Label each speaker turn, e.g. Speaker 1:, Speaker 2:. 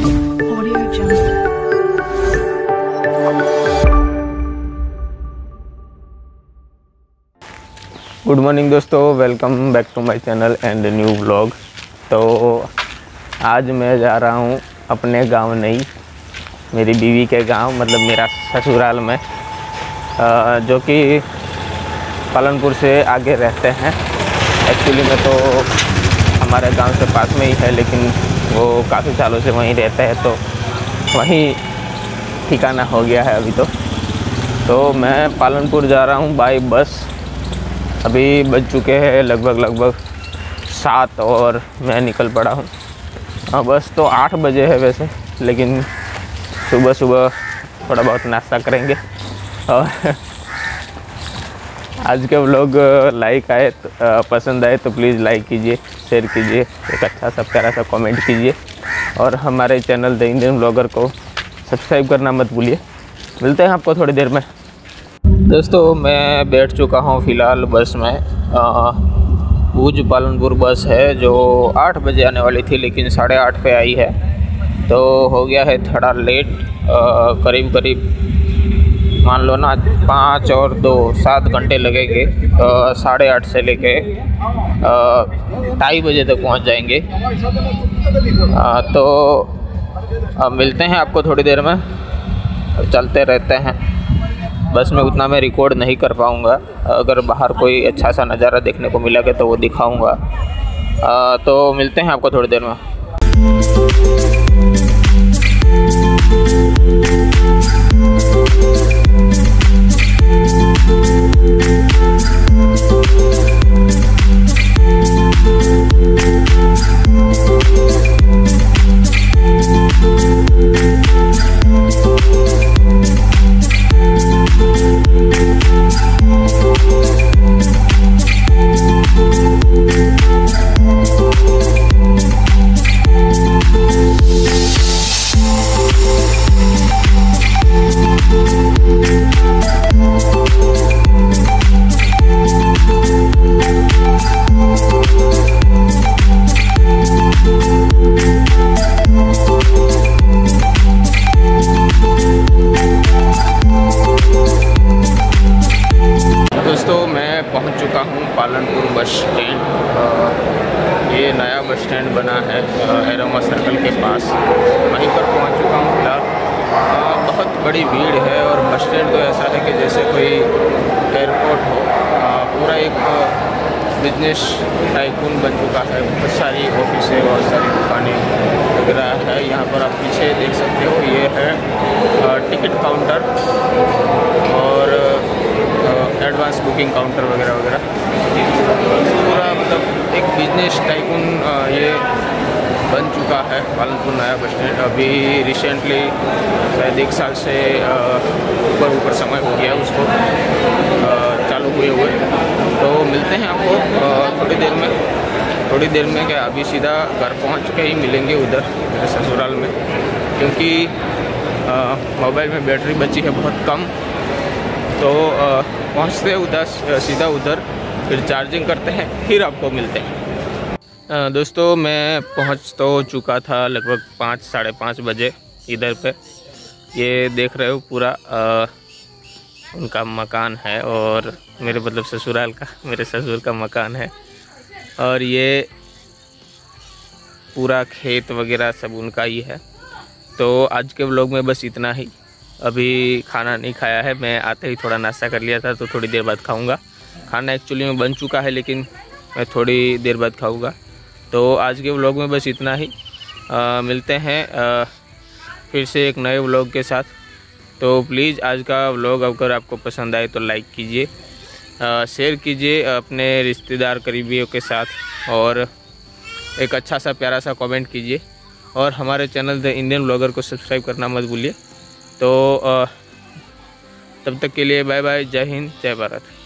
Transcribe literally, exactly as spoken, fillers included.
Speaker 1: Good morning दोस्तों, welcome back to my channel and new vlog. तो आज मैं जा रहा हूँ अपने गांव नई, मेरी बीवी के गांव, मतलब मेरा ससुराल में, जो कि पालनपुर से आगे रहते हैं। एक्चुअली में तो हमारे गांव से पास में ही है, लेकिन वो काफ़ी सालों से वहीं रहते हैं, तो वहीं ठिकाना हो गया है अभी तो। तो मैं पालनपुर जा रहा हूँ बाई बस। अभी बज चुके हैं लगभग लगभग सात और मैं निकल पड़ा हूँ। हाँ, बस तो आठ बजे है वैसे, लेकिन सुबह सुबह थोड़ा बहुत नाश्ता करेंगे। और आज के व्लॉग लाइक आए तो, पसंद आए तो प्लीज़ लाइक कीजिए, शेयर कीजिए, एक अच्छा सा प्यारा सा कमेंट कीजिए, और हमारे चैनल द इंडियन व्लॉगर को सब्सक्राइब करना मत भूलिए। मिलते हैं आपको थोड़ी देर में। दोस्तों, मैं बैठ चुका हूँ फ़िलहाल बस में। भुज पालनपुर बस है जो आठ बजे आने वाली थी, लेकिन साढ़े आठ पे आई है, तो हो गया है थोड़ा लेट। आ, करीब करीब मान लो ना पाँच और दो सात घंटे लगेंगे। साढ़े आठ से लेके ढाई बजे तक पहुँच जाएंगे। आ, तो आ, मिलते हैं आपको थोड़ी देर में। चलते रहते हैं। बस में उतना मैं रिकॉर्ड नहीं कर पाऊँगा। अगर बाहर कोई अच्छा सा नज़ारा देखने को मिलेगा तो वो दिखाऊँगा। तो मिलते हैं आपको थोड़ी देर में। दोस्तों, मैं पहुंच चुका हूं पालनपुर बस स्टैंड। ये नया बस स्टैंड बना है एरोमा सर्कल के पास, वहीं पर पहुंच चुका हूं फिलहाल। बहुत बड़ी भीड़ है और बस स्टैंड तो ऐसा है कि जैसे कोई एयरपोर्ट हो। पूरा एक बिजनेस टाइकून बन चुका है। बहुत सारी ऑफिसें, बहुत सारी दुकानें वगैरह है। यहाँ पर आप पीछे देख सकते हो, ये है टिकट काउंटर और एडवांस बुकिंग काउंटर वगैरह वगैरह। पूरा मतलब एक बिजनेस टाइकून ये बन चुका है पालनपुर नया बस स्टैंड। अभी रिसेंटली शायद एक साल से ऊपर ऊपर समय हो गया उसको चालू हुए हुए। तो मिलते हैं आपको थोड़ी देर में। थोड़ी देर में क्या, अभी सीधा घर पहुंच के ही मिलेंगे उधर मेरे ससुराल में, क्योंकि मोबाइल में बैटरी बची है बहुत कम। तो पहुंचते उधर, सीधा उधर, फिर चार्जिंग करते हैं, फिर आपको मिलते हैं। दोस्तों, मैं पहुंच तो चुका था लगभग पाँच साढ़े पाँच बजे इधर पे। ये देख रहे हो पूरा आ, उनका मकान है, और मेरे मतलब ससुराल का, मेरे ससुर का मकान है, और ये पूरा खेत वगैरह सब उनका ही है। तो आज के व्लॉग में बस इतना ही। अभी खाना नहीं खाया है, मैं आते ही थोड़ा नाश्ता कर लिया था, तो थोड़ी देर बाद खाऊंगा। खाना एक्चुअली में बन चुका है, लेकिन मैं थोड़ी देर बाद खाऊंगा। तो आज के व्लॉग में बस इतना ही। आ, मिलते हैं आ, फिर से एक नए व्लॉग के साथ। तो प्लीज़ आज का व्लॉग अगर आपको पसंद आए तो लाइक कीजिए, शेयर कीजिए अपने रिश्तेदार करीबियों के साथ, और एक अच्छा सा प्यारा सा कमेंट कीजिए, और हमारे चैनल द इंडियन व्लॉगर को सब्सक्राइब करना मत भूलिए। तो तब तक के लिए बाय बाय, जय हिंद, जय भारत।